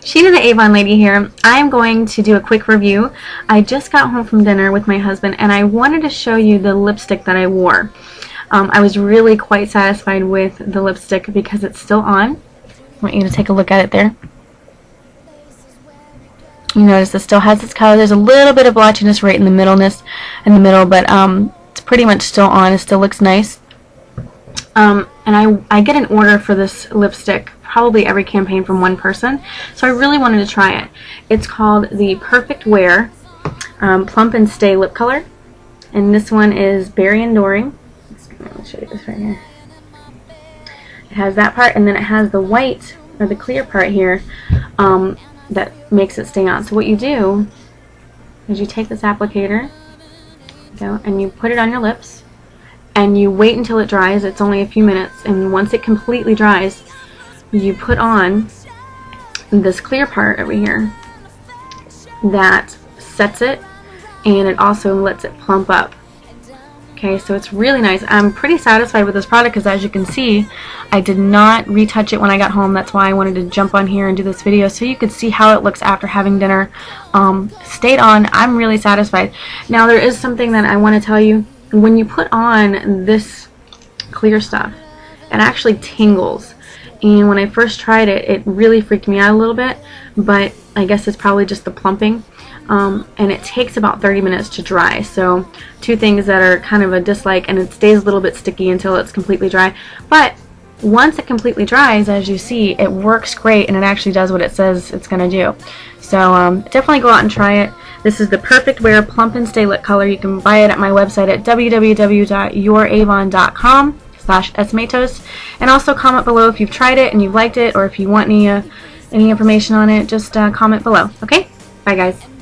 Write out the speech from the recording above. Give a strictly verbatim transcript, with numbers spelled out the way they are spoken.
Sheena the Avon lady here. I'm going to do a quick review. I just got home from dinner with my husband and I wanted to show you the lipstick that I wore. Um, I was really quite satisfied with the lipstick because it's still on. I want you to take a look at it there. You notice it still has its color. There's a little bit of blotchiness right in the middleness, in the middle, but um, it's pretty much still on. It still looks nice. Um, and I, I get an order for this lipstick probably every campaign from one person, so I really wanted to try it. It's called the Perfect Wear um, Plump and Stay Lip Color, and this one is Berry Enduring. Let me show you this right here. It has that part, and then it has the white or the clear part here um, that makes it stay on. So what you do is you take this applicator, go, and you put it on your lips, and you wait until it dries. It's only a few minutes, and once it completely dries, you put on this clear part over here that sets it, and it also lets it plump up. Okay, so it's really nice. I'm pretty satisfied with this product because, as you can see, I did not retouch it when I got home. That's why I wanted to jump on here and do this video so you could see how it looks after having dinner. Um, stayed on. I'm really satisfied. Now, there is something that I want to tell you. When you put on this clear stuff, it actually tingles. And when I first tried it, it really freaked me out a little bit, but I guess it's probably just the plumping. Um, and it takes about thirty minutes to dry, so two things that are kind of a dislike, and it stays a little bit sticky until it's completely dry. But once it completely dries, as you see, it works great, and it actually does what it says it's going to do. So um, definitely go out and try it. This is the Perfect Wear Plump and Stay Lip Color. You can buy it at my website at w w w dot your avon dot com slash esmatos, and also comment below if you've tried it and you've liked it, or if you want any uh, any information on it. Just uh, comment below. Okay, bye guys.